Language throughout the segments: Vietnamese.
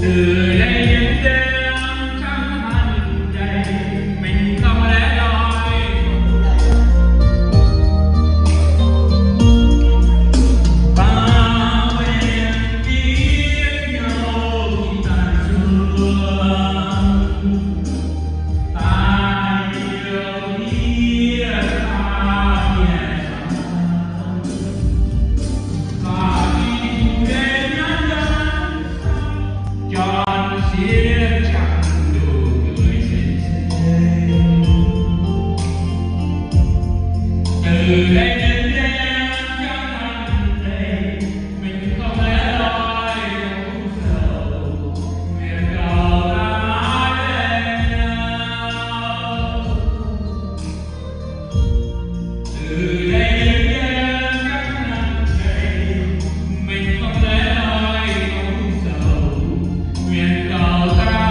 Nguyện cầu ta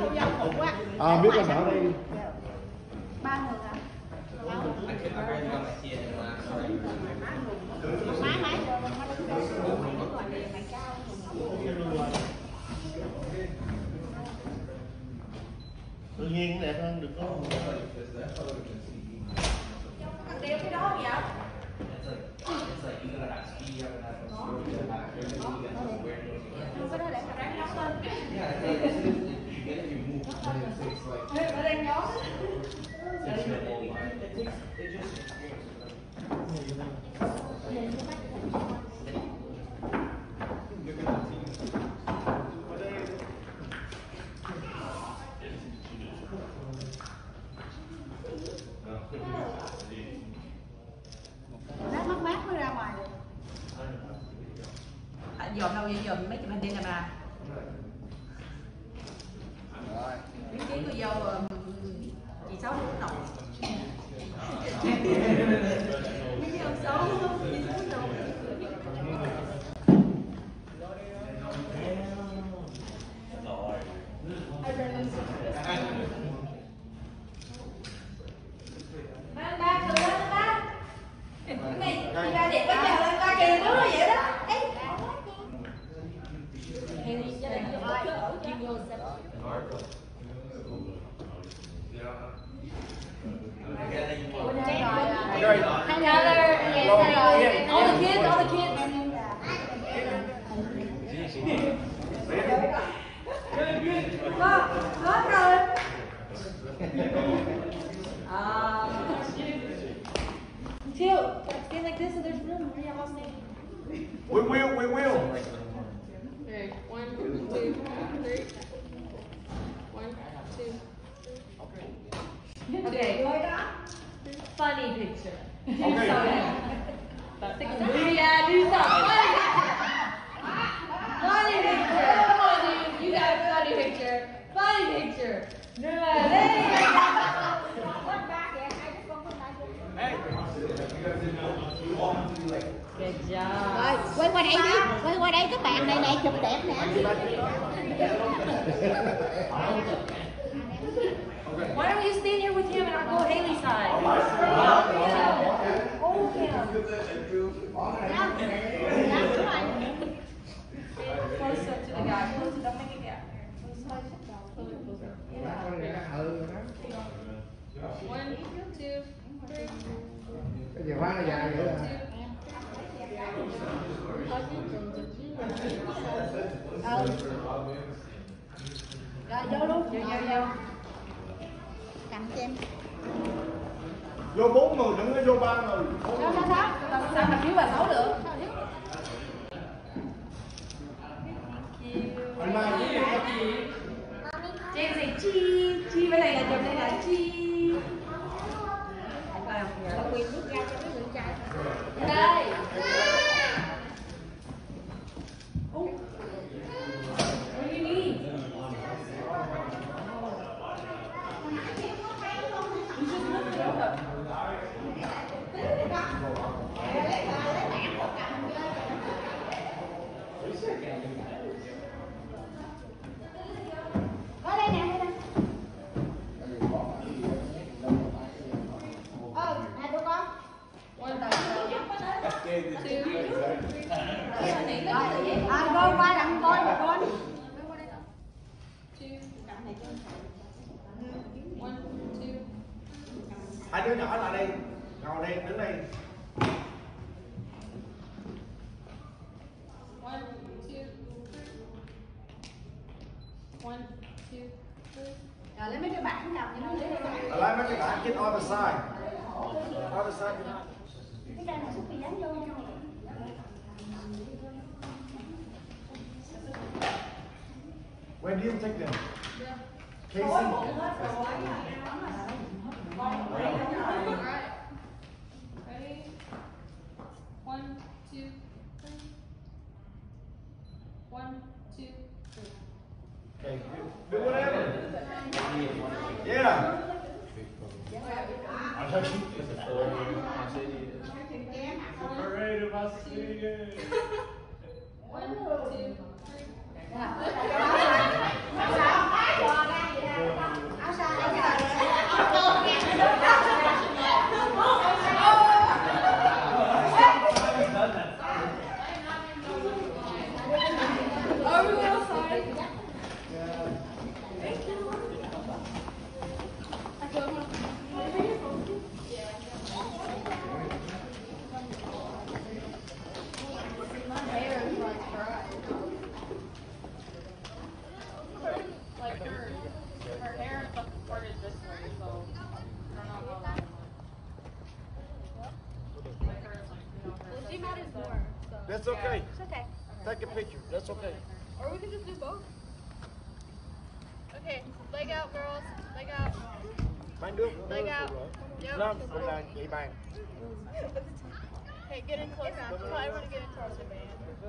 Biết là bảo đây. 3 người hả? Tự nhiên đẹp hơn được không? Đeo cái đó vậy? Cái đó để mà ráng nhóc lên. Nó đang nhóc. Mát mát mới ra ngoài được. Dọn đâu vậy? Dọn mấy chục hành đi nè bà. Miếng chí của dâu chị Sáu lúc đầu. Miếng dâu xấu chị Sáu lúc đầu. Ba cười lên ba. Này ra đẹp quá trời lên ba kìa nó vậy đó. All the kids. Hết rồi. Chill. Stand like this so there's room. We have all stand. We will. Okay, 1, 2, 3. 1, 2. Okay. Funny picture. Okay. Yeah, do something. Funny picture. Come on, dude. You got a funny picture. Funny picture. No, there you go. Good job. Rồi, quay qua đây đi. Quay qua đây các bạn này nè, chụp đẹp nè. Why don't you stand here with him and I'll go Haley's side? Hold him. Close up to the guy. Close it. Don't make it gap. One, two, three. Cái gì hoa nó dài vậy à? Rồi vô luôn. Vô. Cầm cho em. Vô 4 người, đừng có vô 3 người. Sao mà thiếu bà Sáu được? Anh Mai biết gì? James say chi với này là chồng đây là chi. Độc quyền bước ra cho mấy người trai. Đây. What do you need? You just lift it up. Ở đây nè, đây nè. Nè tụi con. One, 2, 3. Con qua đặng con một con. 2. 1, 2. Hai đứa nhỏ lại đây. Ngồi đây, đứng đây. 1, 2, 3. 1, 2, 3. Rồi lấy mấy cái bảng cầm cho nó dễ dàng. Lấy mấy cái bảng trên other side. Other side. Cái đây mà xúc bị dán vô nha. Where do you take them? Casey? Ready? 1, 2, 3. 1, 2, 3. Okay, do whatever. Yeah. Parade of us singing. 1, 2, 3. That's okay. It's okay. Take a picture. That's okay. Or we can just do both. Okay, leg out, girls. Leg out. Bạn được. Leg out. Yep. Năm là vậy bạn. Okay, get in close now. Tell everyone to get in closer, man.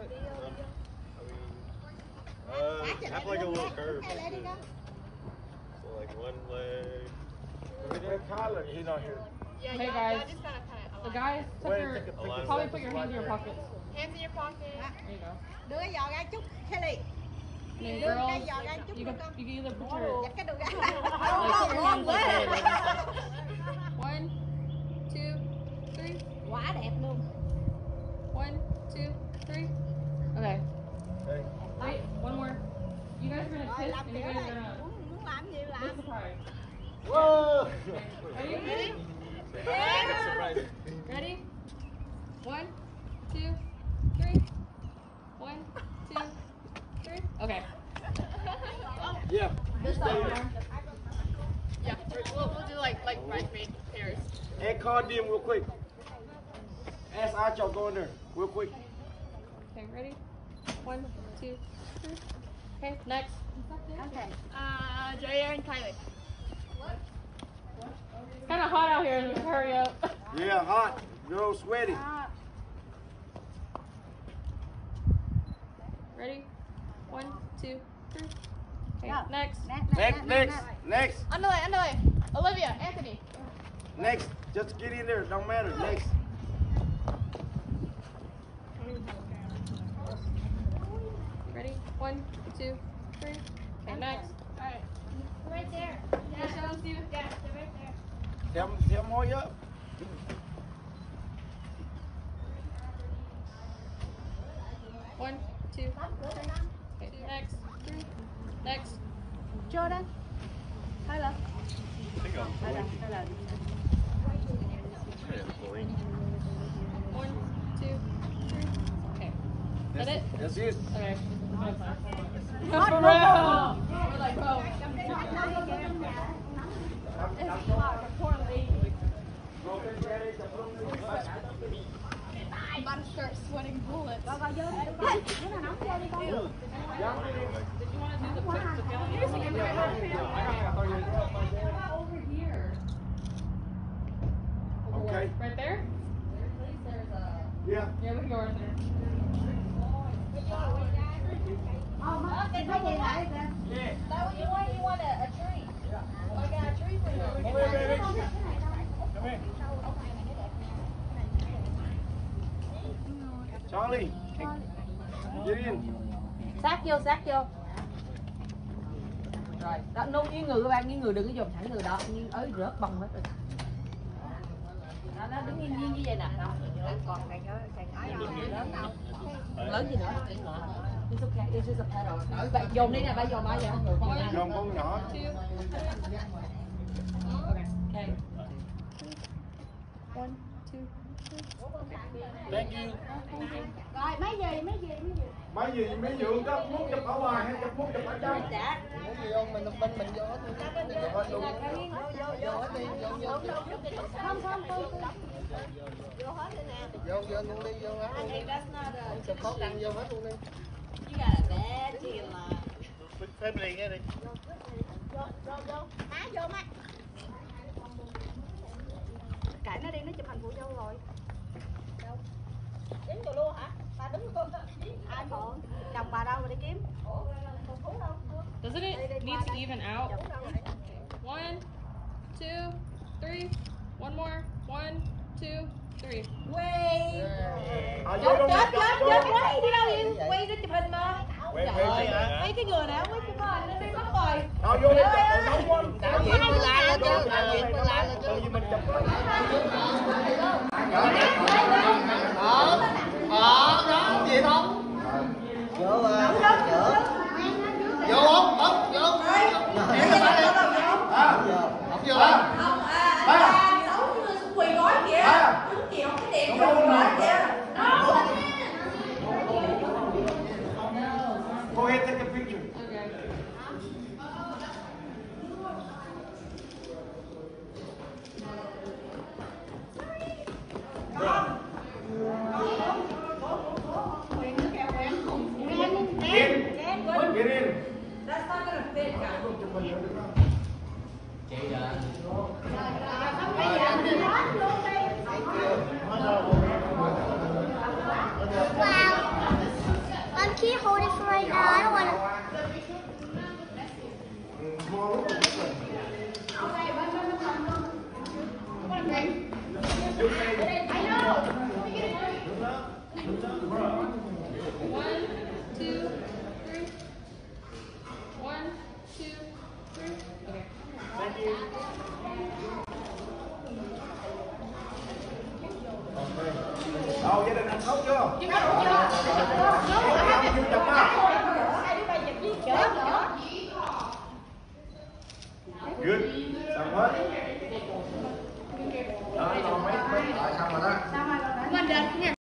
Act like a little curve. So like one leg. Where's Kyler? He's not here. Yeah, Hey, y'all guys. just gotta kind of The align. guys, Wait, take a picture. probably put your hands in your pockets. Hands in your pocket. There you go. Đưa cái giò ra chút, Kelly. And then Đưa cái girls, giò ra chút you được can không? either put your Dắt cái đùi ra. like put your hands like this. 1, 2, 3. Quá đẹp luôn. 1, 2, 3. Okay. Hey. Wait, one more. You guys are gonna Rồi kiss làm and you kiểu guys này. are gonna Muốn làm gì look làm. surprised. Whoa! Are you ready? Surprise. Ready? 1, 2, 3. 1, 2, 3. Okay. Yeah. This side more. Yeah, we'll do like bridesmaid pairs. And call them real quick. Ask Acho go in there real quick. Okay, ready? 1, 2, 3. Okay, next. Okay. Jair and Kylie. It's kind of hot out here, so hurry up. Yeah, hot. Real sweaty. Ready? 1, 2, 3. Okay, Go. next. Next. Underlay. Olivia, Anthony. Next. Just get in there. Don't matter. Next. Ready? 1, 2, 3. Okay, next. Alright. Right there. Yeah, show them, Steven. Yeah, they're right there. Tell them all you up. 1, 2, 3. Okay, next. 3. Next. Jordan. Hello. I think I'm Hello. blinking. Hello. Yeah, blink. 1, 2, 3. Okay. Is that it? That's it. Okay. For real. We're like, bro. I'm about to start sweating bullets. Coi vô đi. Cái nào nóng vô đi con. Did you want to do the flip the belly? Over here. Okay. Right there? Yeah. Yeah, we can go right there. Cái gì lại kìa. Yeah. You want a tree? I got a tree for you. Come here, baby. Come here. Charlie. Get in. Sát vô. Rồi, đó, nôn nghiêng người các bạn, nghiêng người đừng có dồn thẳng người đó, nghiêng ới rớt bông hết rồi. Đó, nó đứng nghiêng như vậy nè. Còn càng lớn đâu. Lớn gì nữa? It's okay, it's just a pedal. Bạn dồn đi nè, bạn dồn bao giờ? Dồn con nhỏ. 2. Okay. 1, 2, 3. Thank you. Rồi, mấy gì? Mấy dượng đó muốn chụp ở ngoài hay chụp muốn chụp ở trong? Dạ. Không. Vô luôn đi, vô hết luôn đi. Chụp khó khăn vô hết luôn đi. You got a bad deal. Phép đi nghe đi. Má vô má. Cãi nó đi, nó chụp hình phụ dâu rồi. Đâu? Kiếm tụi luôn hả? Bà đứng luôn. Ai còn? Chồng bà đâu mà đi kiếm? Doesn't it need to even out? 1, 2, 3. One more. 1, 2, 3. Quay. Chết. Quay đi đâu vậy? Quay để chụp hình mà. Quay Trời gì ơi, hả? mấy cái người nào quay chụp hình nó đi mất rồi. Đâu vô đi. Đạo diễn tôi la lên chứ, đạo diễn tôi la lên chứ. Tự nhiên mình chụp. Gì không? Vô rồi, vô không? Không, vô. Không vô đâu. Quỳ gói kìa. Đứng kiểu cái đẹp rồi mà kìa. Go ahead, take a picture. Okay. Can you hold it for right now? I don't want to. One, two, three. One, two, three. Okay. Thank you. Đâu, gia đình ăn tốt chưa? Chưa. Chưa.